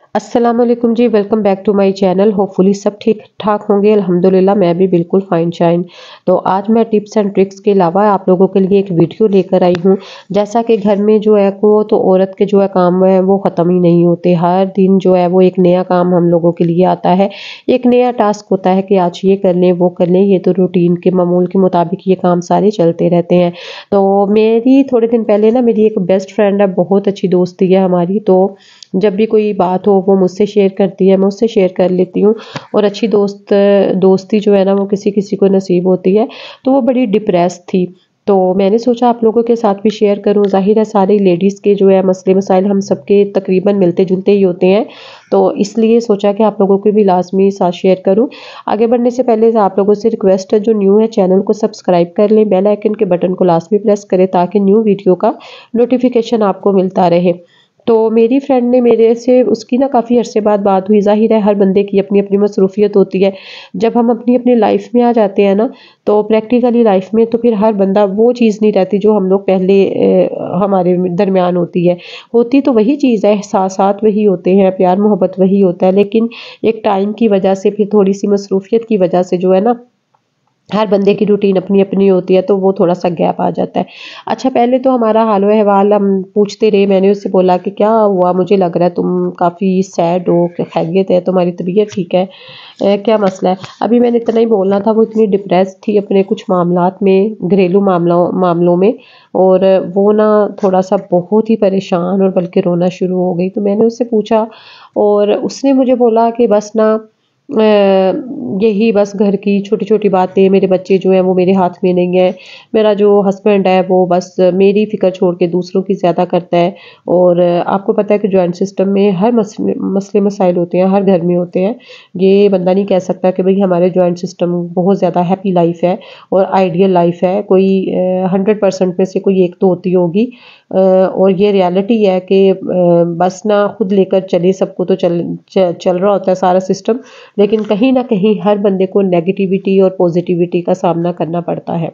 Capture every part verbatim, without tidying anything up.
अस्सलाम वालेकुम जी, welcome back to my channel. Hopefully सब ठीक ठाक होंगे। अल्हम्दुलिल्लाह मैं भी बिल्कुल फाइन शाइन। तो आज मैं टिप्स एंड ट्रिक्स के अलावा आप लोगों के लिए एक वीडियो लेकर आई हूँ। जैसा कि घर में जो है को तो औरत के जो है काम है वो ख़त्म ही नहीं होते। हर दिन जो है वो एक नया काम हम लोगों के लिए आता है, एक नया टास्क होता है कि आज ये कर लें वो कर लें। ये तो रूटीन के मामूल के मुताबिक ये काम सारे चलते रहते हैं। तो मेरी थोड़े दिन पहले ना मेरी एक बेस्ट फ्रेंड है, बहुत अच्छी दोस्ती है हमारी। तो जब भी कोई बात हो वो मुझसे शेयर करती है, मैं उससे शेयर कर लेती हूँ। और अच्छी दोस्त दोस्ती जो है ना वो किसी किसी को नसीब होती है। तो वो बड़ी डिप्रेस थी, तो मैंने सोचा आप लोगों के साथ भी शेयर करूँ। ज़ाहिर है सारी लेडीज़ के जो है मसले मसाइल हम सबके तकरीबन मिलते जुलते ही होते हैं, तो इसलिए सोचा कि आप लोगों को भी लाजमी साथ शेयर करूँ। आगे बढ़ने से पहले आप लोगों से रिक्वेस्ट है, जो न्यू है चैनल को सब्सक्राइब कर लें, बेल आइकन के बटन को लाजमी प्रेस करें ताकि न्यू वीडियो का नोटिफिकेशन आपको मिलता रहे। तो मेरी फ्रेंड ने मेरे से उसकी ना काफ़ी अरसे बाद बात हुई। ज़ाहिर है हर बंदे की अपनी अपनी मसरूफियत होती है। जब हम अपनी अपनी लाइफ में आ जाते हैं ना, तो प्रैक्टिकली लाइफ में तो फिर हर बंदा वो चीज़ नहीं रहती जो हम लोग पहले अ, हमारे दरमियान होती है। होती तो वही चीज़ है, एहसासात वही होते हैं, प्यार मोहब्बत वही होता है, लेकिन एक टाइम की वजह से फिर थोड़ी सी मसरूफियत की वजह से जो है ना हर बंदे की रूटीन अपनी अपनी होती है, तो वो थोड़ा सा गैप आ जाता है। अच्छा, पहले तो हमारा हाल अहवाल हम पूछते रहे। मैंने उससे बोला कि क्या हुआ, मुझे लग रहा है तुम काफ़ी सैड हो, क्या खैरियत है, तुम्हारी तबीयत ठीक है, अ, क्या मसला है। अभी मैंने इतना ही बोलना था, वो इतनी डिप्रेस थी अपने कुछ मामलात में, घरेलू मामलों मामलों में। और वो ना थोड़ा सा बहुत ही परेशान और बल्कि रोना शुरू हो गई। तो मैंने उससे पूछा और उसने मुझे बोला कि बस ना अ, यही बस घर की छोटी-छोटी बातें, मेरे बच्चे जो हैं वो मेरे हाथ में नहीं है, मेरा जो हस्बैंड है वो बस मेरी फ़िक्र छोड़ के दूसरों की ज़्यादा करता है। और आपको पता है कि जॉइंट सिस्टम में हर मसले मसले मसाइल होते हैं, हर घर में होते हैं। ये बंदा नहीं कह सकता कि भई हमारे जॉइंट सिस्टम बहुत ज़्यादा हैप्पी लाइफ़ है और आइडियल लाइफ़ है। कोई अ, हंड्रेड परसेंट में से कोई एक तो होती होगी। अ, और ये रियलिटी है कि अ, बस ना खुद लेकर चले सबको तो चल च चल रहा होता है सारा सिस्टम, लेकिन कहीं न कहीं हर बंदे को नेगेटिविटी और पॉजिटिविटी का सामना करना पड़ता है।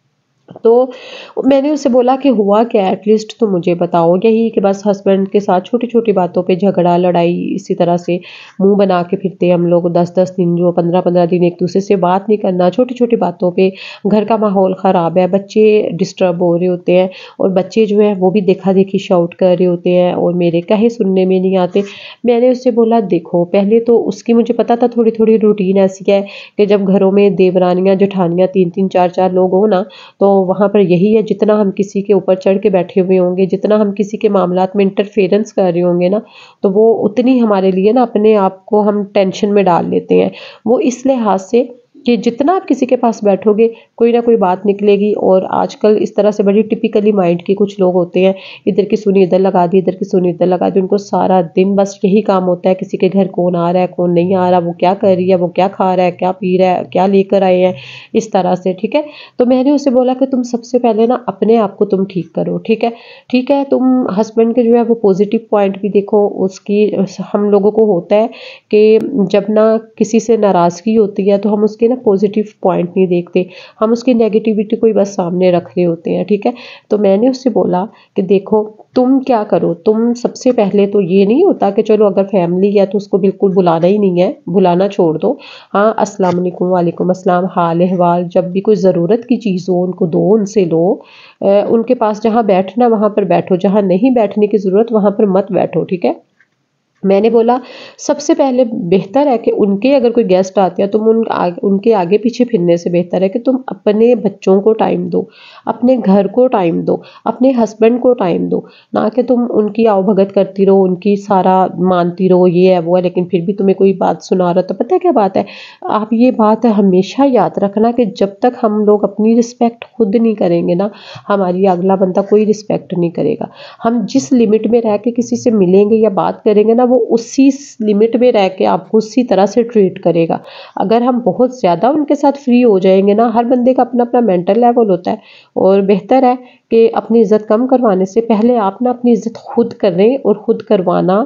तो मैंने उससे बोला कि हुआ क्या एटलीस्ट तो मुझे बताओ। यही कि बस हस्बैंड के साथ छोटी-छोटी बातों पे झगड़ा, लड़ाई, इसी तरह से मुँह बना के फिरते हम लोग दस दस दिन, जो पंद्रह पंद्रह दिन एक-दूसरे से बात नहीं करना, छोटी-छोटी बातों पे। घर का माहौल ख़राब है, बच्चे डिस्टर्ब हो रहे होते हैं और बच्चे जो हैं वो भी देखा-देखी शाउट कर रहे होते हैं और मेरे कहे सुनने में नहीं आते। मैंने उससे बोला देखो, पहले तो उसकी मुझे पता था थोड़ी-थोड़ी रूटीन ऐसी है कि जब घरों में देवरानियाँ, जेठानियाँ तीन तीन चार चार लोग हों ना, तो वहाँ पर यही है, जितना हम किसी के ऊपर चढ़ के बैठे हुए होंगे, जितना हम किसी के मामलात में इंटरफेरेंस कर रहे होंगे ना, तो वो उतनी हमारे लिए ना अपने आप को हम टेंशन में डाल लेते हैं। वो इस लिहाज से कि जितना आप किसी के पास बैठोगे, कोई ना कोई बात निकलेगी। और आजकल इस तरह से बड़ी टिपिकली माइंड के कुछ लोग होते हैं, इधर की सुनी इधर लगा दी, इधर की सुनी इधर लगा दी। उनको सारा दिन बस यही काम होता है, किसी के घर कौन आ रहा है, कौन नहीं आ रहा, वो क्या कर रही है, वो क्या खा रहा है, क्या पी रहा है, क्या लेकर आए हैं, इस तरह से, ठीक है। तो मैंने उससे बोला कि तुम सबसे पहले ना अपने आप को तुम ठीक करो, ठीक है। ठीक है, तुम हस्बैंड के जो है वो पॉजिटिव पॉइंट भी देखो। उसकी हम लोगों को होता है कि जब ना किसी से नाराज़गी होती है तो हम उसके ना पॉजिटिव पॉइंट नहीं देखते, हम उसकी नेगेटिविटी को ही बस सामने रख रहे होते हैं, ठीक है। तो मैंने उससे बोला कि देखो तुम क्या करो, तुम सबसे पहले तो ये नहीं होता कि चलो अगर फैमिली है तो उसको बिल्कुल बुलाना ही नहीं है, बुलाना छोड़ दो। हाँ, अस्सलाम वालेकुम, वालेकुम अस्सलाम, हाल अहवाल, जब भी कोई ज़रूरत की चीज़ हो उनको दो, उनसे लो। अ, उनके पास जहाँ बैठना वहाँ पर बैठो, जहाँ नहीं बैठने की ज़रूरत वहाँ पर मत बैठो, ठीक है। मैंने बोला सबसे पहले बेहतर है कि उनके अगर कोई गेस्ट आते हैं तुम उन आग, उनके आगे पीछे फिरने से बेहतर है कि तुम अपने बच्चों को टाइम दो, अपने घर को टाइम दो, अपने हस्बैंड को टाइम दो। ना कि तुम उनकी आवभगत करती रहो, उनकी सारा मानती रहो, ये है वो है, लेकिन फिर भी तुम्हें कोई बात सुना रहा। तो पता है क्या बात है, आप ये बात हमेशा याद रखना कि जब तक हम लोग अपनी रिस्पेक्ट खुद नहीं करेंगे ना, हमारी अगला बंदा कोई रिस्पेक्ट नहीं करेगा। हम जिस लिमिट में रह के किसी से मिलेंगे या बात करेंगे ना, वो उसी लिमिट में रह के आपको उसी तरह से ट्रीट करेगा। अगर हम बहुत ज़्यादा उनके साथ फ्री हो जाएंगे ना, हर बंदे का अपना अपना मेंटल लेवल होता है, और बेहतर है कि अपनी इज़्ज़त कम करवाने से पहले आप ना अपनी इज़्ज़त खुद करें और खुद करवाना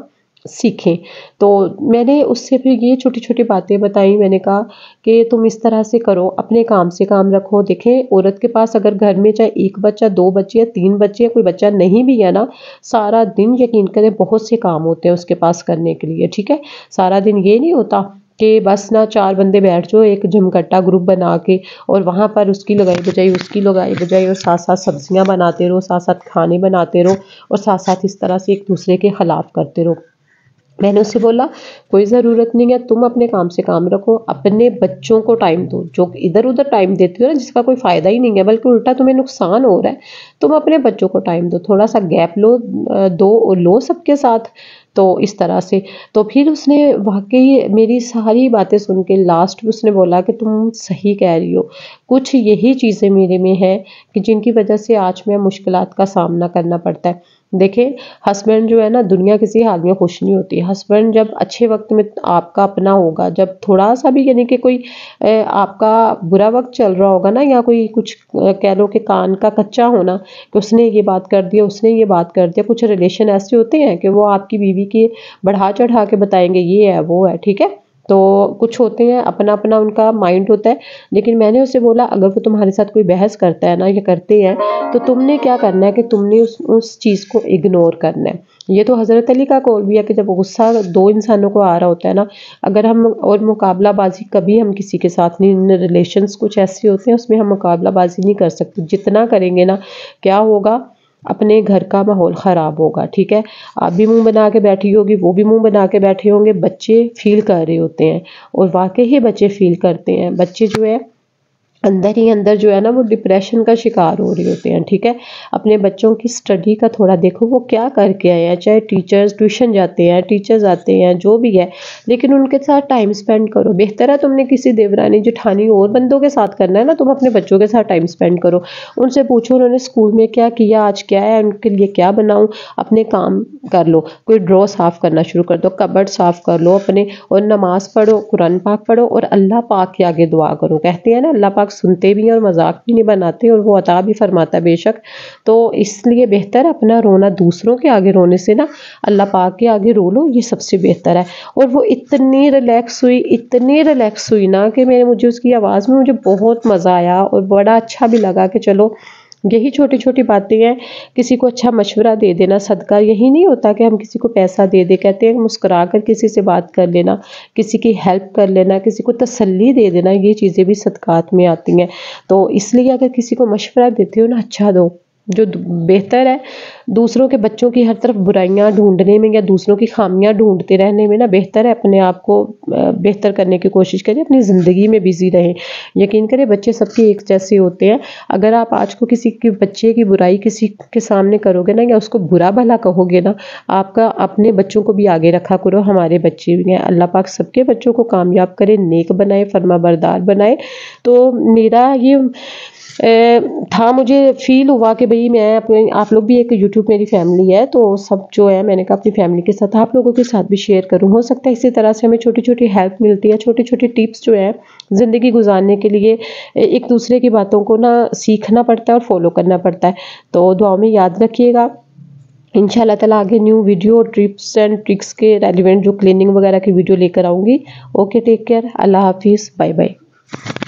सीखें। तो मैंने उससे फिर ये छोटी-छोटी बातें बताई, मैंने कहा कि तुम इस तरह से करो, अपने काम से काम रखो। देखें, औरत के पास अगर घर में चाहे एक बच्चा, दो बच्चे या तीन बच्चे या कोई बच्चा नहीं भी है ना, सारा दिन यकीन करें बहुत से काम होते हैं उसके पास करने के लिए, ठीक है? सारा दिन ये नहीं होता कि बस ना चार बंदे बैठ जाओ एक जमकट्टा ग्रुप बना के और वहाँ पर उसकी लगाई बजाई, उसकी लगाई बजाई और साथ-साथ सब्जियाँ बनाते रहो, साथ-साथ खाने बनाते रहो और साथ-साथ इस तरह से एक दूसरे के खिलाफ करते रहो। मैंने उससे बोला कोई ज़रूरत नहीं है, तुम अपने काम से काम रखो, अपने बच्चों को टाइम दो, जो इधर-उधर टाइम देती हो ना जिसका कोई फ़ायदा ही नहीं है बल्कि उल्टा तुम्हें नुकसान हो रहा है, तुम अपने बच्चों को टाइम दो, थोड़ा-सा गैप लो अ, दो लो सबके साथ। तो इस तरह से तो फिर उसने वाक़ई मेरी सारी बातें सुन के लास्ट में उसने बोला कि तुम सही कह रही हो, कुछ यही चीज़ें मेरे में हैं कि जिनकी वजह से आज मैं मुश्किलात का सामना करना पड़ता है। देखें, हस्बैंड जो है ना दुनिया किसी हाल में खुश नहीं होती। हस्बैंड जब अच्छे वक़्त में आपका अपना होगा, जब थोड़ा-सा भी यानी कि कोई अ, आपका बुरा वक़्त चल रहा होगा ना या कोई कुछ अ, कह लो कि कान का कच्चा होना कि उसने ये बात कर दिया, उसने ये बात कर दिया। कुछ रिलेशन ऐसे होते हैं कि वो आपकी बीवी की बढ़ा-चढ़ा के बताएँगे ये है, वो है, ठीक है? तो कुछ होते हैं अपना-अपना उनका माइंड होता है। लेकिन मैंने उससे बोला अगर वो तुम्हारे साथ कोई बहस करता है ना या करते हैं, तो तुमने क्या करना है कि तुमने उस उस चीज़ को इग्नोर करना है। ये तो हज़रत अली का कौल भी है कि जब गुस्सा दो इंसानों को आ रहा होता है ना, अगर हम और मुकाबलाबाज़ी कभी हम किसी के साथ नहीं, रिलेशंस कुछ ऐसे होते हैं उसमें हम मुकाबलाबाज़ी नहीं कर सकते। जितना करेंगे ना, क्या होगा, अपने घर का माहौल ख़राब होगा, ठीक है? आप भी मुँह बना के बैठी होगी, वो भी मुँह बना के बैठे होंगे, बच्चे फ़ील कर रहे होते हैं और वाक़ई ही बच्चे फ़ील करते हैं। बच्चे जो है अंदर ही अंदर जो है ना वो डिप्रेशन का शिकार हो रहे होते हैं, ठीक है? अपने बच्चों की स्टडी का थोड़ा देखो वो क्या करके आए हैं, चाहे टीचर्स ट्यूशन जाते हैं, टीचर्स आते हैं, जो भी है, लेकिन उनके साथ टाइम स्पेंड करो। बेहतर है तुमने किसी देवरानी, जेठानी और बंदों के साथ करना है ना, तुम अपने बच्चों के साथ टाइम स्पेंड करो। उनसे पूछो उन्होंने स्कूल में क्या किया, आज क्या है, उनके लिए क्या बनाऊँ, अपने काम कर लो। कोई ड्रॉ साफ़ करना शुरू कर दो, कबर्ड साफ़ कर लो अपने और नमाज़ पढ़ो, कुरान पाक पढ़ो और अल्लाह पाक के आगे दुआ करो। कहते हैं ना अल्लाह पाक सुनते भी हैं और मज़ाक भी नहीं बनाते और वो अता भी फरमाता है बेशक। तो इसलिए बेहतर है अपना रोना दूसरों के आगे रोने से ना अल्लाह पाक के आगे रो लो, ये सबसे बेहतर है। और वो इतनी रिलैक्स हुई, इतनी रिलैक्स हुई ना कि मैंने मुझे उसकी आवाज़ में मुझे बहुत मज़ा आया और बड़ा अच्छा भी लगा कि चलो यही छोटी-छोटी बातें हैं, किसी को अच्छा मशवरा दे देना, सदका यही नहीं होता कि हम किसी को पैसा दे दें, कहते हैं मुस्कुरा कर किसी से बात कर लेना, किसी की हेल्प कर लेना, किसी को तसल्ली दे देना, ये चीज़ें भी सदक़ात में आती हैं। तो इसलिए अगर किसी को मशवरा देते हो ना अच्छा दो, जो द बेहतर है दूसरों के बच्चों की हर तरफ बुराइयाँ ढूँढने में या दूसरों की ख़ामियाँ ढूँढते रहने में ना बेहतर है अपने आप को अ, बेहतर करने की कोशिश करें, अपनी ज़िंदगी में बिज़ी रहें। यकीन करें बच्चे सबके एक जैसे होते हैं, अगर आप आज को किसी के बच्चे की बुराई किसी के सामने करोगे ना या उसको बुरा भला कहोगे ना, आपका अपने बच्चों को भी आगे रखा करो, हमारे बच्चे भी हैं। अल्लाह पाक सबके बच्चों को कामयाब करे, नेक बनाए, फरमाबरदार बनाए। तो मेरा ये अ, था, मुझे फ़ील हुआ कि भई मैं अपने आप लोग भी एक यूट्यूब मेरी फैमिली है, तो सब जो है मैंने कहा अपनी फैमिली के साथ आप लोगों के साथ भी शेयर करूँ। हो सकता है इसी तरह से हमें छोटी-छोटी हेल्प मिलती है, छोटी-छोटी टिप्स जो है ज़िंदगी गुज़ारने के लिए ए एक दूसरे की बातों को ना सीखना पड़ता है और फ़ॉलो करना पड़ता है। तो दुआओं में याद रखिएगा। इंशाअल्लाह ताला आगे new video tips and tricks के रेलेवेंट जो क्लीनिंग वगैरह की वीडियो लेकर आऊँगी। ओके, टेक केयर, अल्लाह हाफ़िज़, बाय बाय।